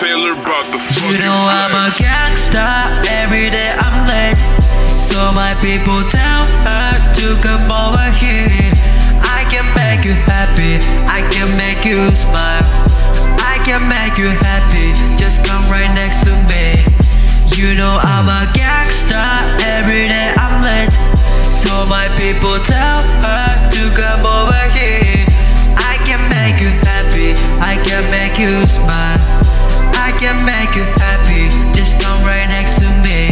Taylor about the fucking You know I'm a flex. gangster, every day I'm late. So my people tell her to come over here. I can make you happy, I can make you smile, I can make you happy, just come right next to me. You know I'm a gangster, every day I'm late. So my people tell her to come over here. I can make you happy, I can make you smile, I can make you happy, just come right next to me.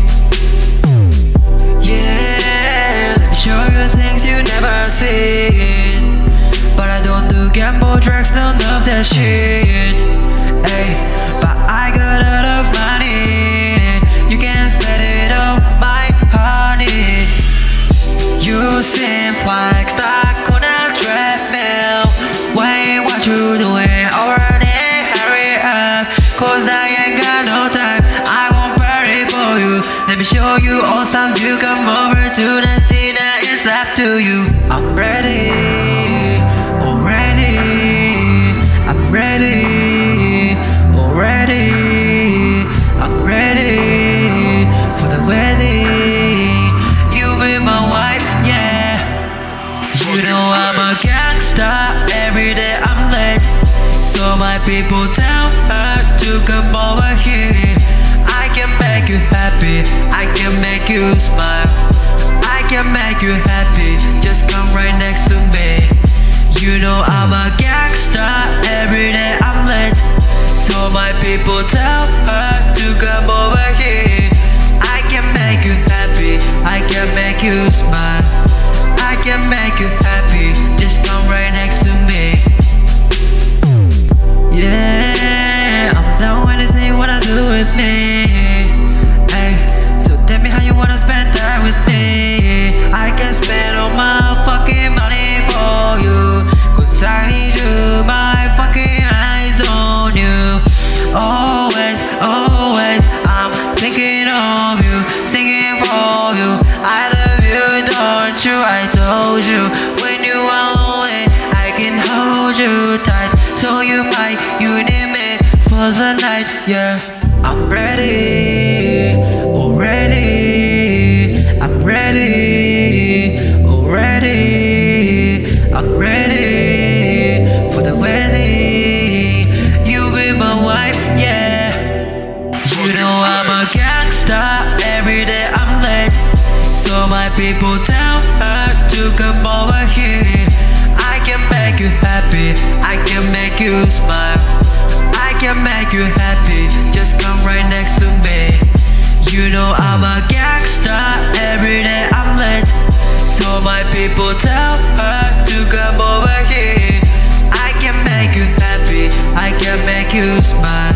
Yeah, let me show you things you never seen. But I don't do gamble, drugs, none of that shit. Ay, but I got a lot of money, you can spend it on my honey. You seem like stuck on a treadmill. Wait, what you doing? Already hurry up, cause I ain't got no time, I won't pray for you. Let me show you awesome view, come over to the dinner, it's up to you. I'm ready, already, I'm ready, already, I'm ready for the wedding. You be my wife, yeah. You know I'm a gangster, every day I'm late. So my people tell her to come over here. I can make you happy, I can make you smile, I can make you happy, just come right next to me. You know I'm a gangster, every day I'm late. So my people tell her to come over here. I can make you happy, I can make you smile, I can make you happy, just come right next to me. Yeah, I'm down with anything you wanna do with me. Hey, so tell me how you wanna spend time with me. I can spend all my fucking money for you, cause I need you, my fucking eyes on you. Always, always, I'm thinking of you, singing for you. I love you, don't you? I told you, when you are lonely, I can hold you tight. So you need me for the night, yeah. I'm ready, already, I'm ready, already, I'm ready for the wedding. You be my wife, yeah. You know I'm a gangster, every day I'm late. So my people tell her to come over here. I can make you happy, I can make you smile, I can make you happy, just come right next to me. You know I'm a gangster, every day I'm late. So my people tell her to come over here. I can make you happy, I can make you smile,